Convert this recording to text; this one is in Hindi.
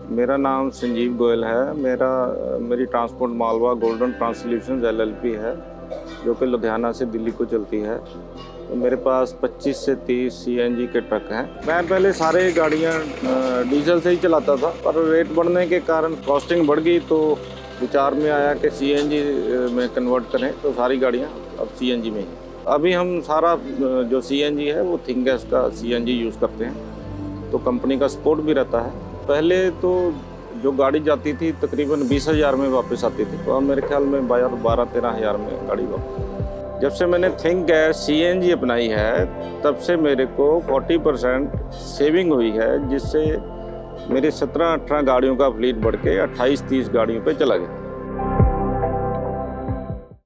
मेरा नाम संजीव गोयल है। मेरी transport Malwa golden Transolutions LLP है, जो कि लुधियाना से दिल्ली को चलती है। तो मेरे पास 25 से 30 CNG के ट्रक हैं। मैं पहले सारे गाड़ियाँ डीजल से ही चलाता था, पर रेट बढ़ने के कारण कॉस्टिंग बढ़ गई, तो विचार में आया कि CNG में कन्वर्ट करें। तो सारी गाड़ियाँ अब CNG में ही। अभी हम सारा जो CNG है वो थिंगगैस का CNG यूज़ करते हैं, तो कंपनी का सपोर्ट भी रहता है। पहले तो जो गाड़ी जाती थी तकरीबन 20,000 में वापस आती थी, तो अब मेरे ख्याल में 12-13 हज़ार में गाड़ी वापस। जब से मैंने थिंगगैस CNG अपनाई है, तब से मेरे को 40% सेविंग हुई है, जिससे मेरे 17-18 गाड़ियों का फ्लीट बढ़ के 28-30 गाड़ियों पे चला गया।